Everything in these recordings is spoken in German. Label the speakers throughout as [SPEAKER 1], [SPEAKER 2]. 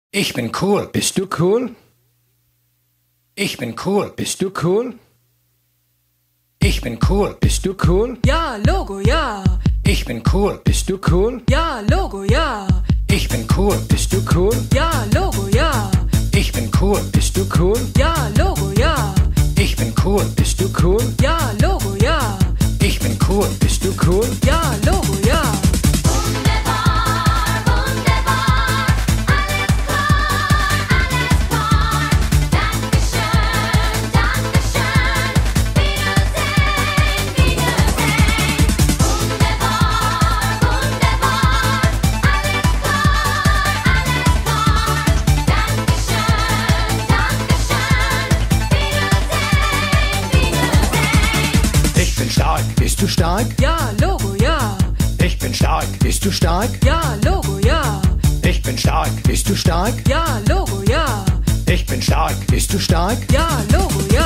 [SPEAKER 1] Ich bin cool. Bist du cool? Ich bin cool. Bist du cool? Ich bin cool. Bist du cool?
[SPEAKER 2] Ja, Logo, ja.
[SPEAKER 1] Ich bin cool. Bist du cool?
[SPEAKER 2] Ja, Logo, ja.
[SPEAKER 1] Ich bin cool. Bist du cool?
[SPEAKER 2] Ja, Logo, ja.
[SPEAKER 1] Ich bin cool. Bist du cool?
[SPEAKER 2] Ja, Logo, ja.
[SPEAKER 1] Ich bin cool. Bist du cool?
[SPEAKER 2] Ja, Logo, ja.
[SPEAKER 1] Ich bin cool. Bist du cool?
[SPEAKER 2] Ja, Logo, ja.
[SPEAKER 1] Bist du stark?
[SPEAKER 2] Ja, Logo, ja.
[SPEAKER 1] Ich bin stark. Bist du stark?
[SPEAKER 2] Ja, Logo, ja.
[SPEAKER 1] Ich bin stark. Bist du stark?
[SPEAKER 2] Ja, Logo, ja.
[SPEAKER 1] Ich bin stark. Bist du stark?
[SPEAKER 2] Ja, Logo, ja.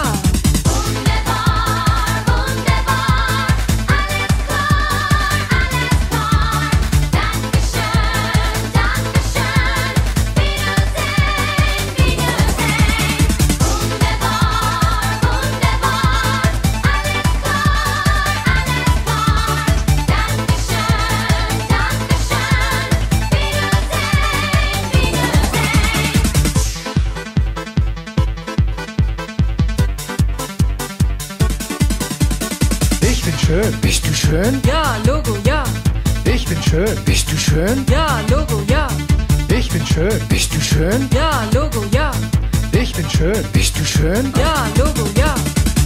[SPEAKER 1] Schön. Bist du schön?
[SPEAKER 2] Ja, Logo, ja.
[SPEAKER 1] Ich bin schön. Bist du schön?
[SPEAKER 2] Ja, Logo, ja.
[SPEAKER 1] Ich bin schön. Bist du schön?
[SPEAKER 2] Ja, Logo, ja.
[SPEAKER 1] Ich bin schön. Bist du schön?
[SPEAKER 2] Ja, Logo, ja.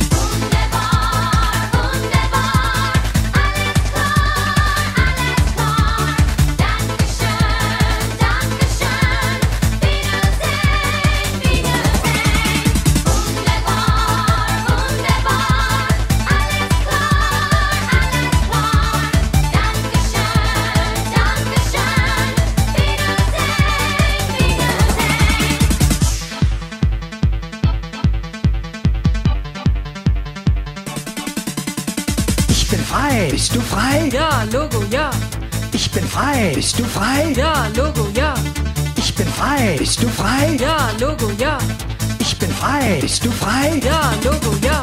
[SPEAKER 1] Ich bin frei. Bist du frei?
[SPEAKER 2] Ja, Logo, ja.
[SPEAKER 1] Ich bin frei. Bist du frei?
[SPEAKER 2] Ja, Logo, ja.
[SPEAKER 1] Ich bin frei. Bist du frei?
[SPEAKER 2] Ja, Logo, ja.
[SPEAKER 1] Ich bin frei. Bist du frei?
[SPEAKER 2] Ja, Logo, ja.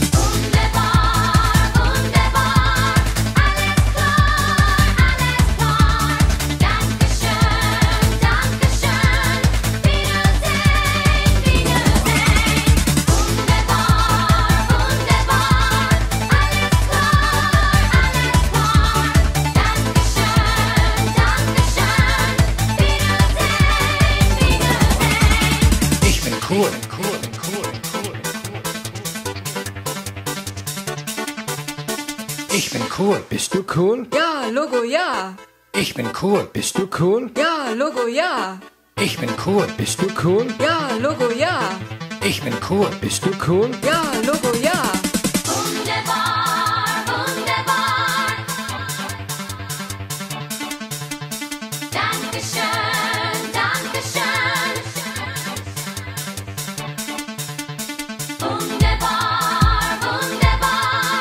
[SPEAKER 1] Cool. Ich bin cool. Bist du cool?
[SPEAKER 2] Ja, Logo, ja.
[SPEAKER 1] Ich bin cool. Bist du cool?
[SPEAKER 2] Ja, Logo, ja.
[SPEAKER 1] Ich bin cool. Bist du cool?
[SPEAKER 2] Ja, Logo, ja.
[SPEAKER 1] Ich bin cool. Bist du cool?
[SPEAKER 2] Ja, Logo, ja.
[SPEAKER 3] Wunderbar, wunderbar. Dankeschön, Dankeschön. Wunderbar, wunderbar.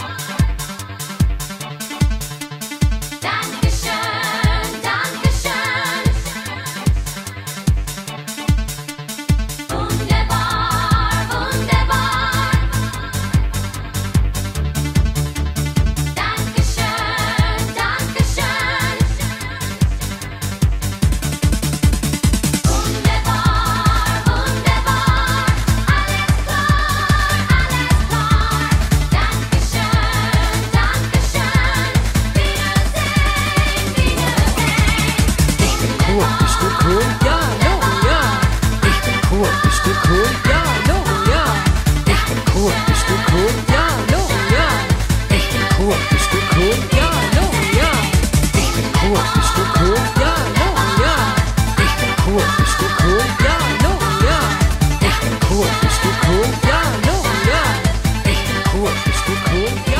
[SPEAKER 3] Dankeschön, Dankeschön. Wunderbar, wunderbar. Dankeschön, Dankeschön. Wunderbar, wunderbar. Alles klar, alles klar. Dankeschön, Dankeschön. Wiedersehen, Wiedersehen.
[SPEAKER 1] Ich bin cool. Bist du cool?
[SPEAKER 2] Ja, Logo, ja.
[SPEAKER 1] Ich bin cool. Bist du cool?
[SPEAKER 2] Ja, Logo, ja.
[SPEAKER 1] Ich bin cool. Bist du cool?
[SPEAKER 2] Ja, Logo, ja.
[SPEAKER 1] Ich bin cool. Bist du cool?
[SPEAKER 2] Ja, Logo, ja.
[SPEAKER 1] Ich bin cool. Bist du cool?
[SPEAKER 2] Ja, Logo, ja.
[SPEAKER 1] Ich bin cool. Bist du cool?
[SPEAKER 2] Ja, Logo, ja.
[SPEAKER 1] Ich bin cool. Bist du cool?
[SPEAKER 2] Ja, Logo, ja.
[SPEAKER 1] Ich bin cool. Bist du cool?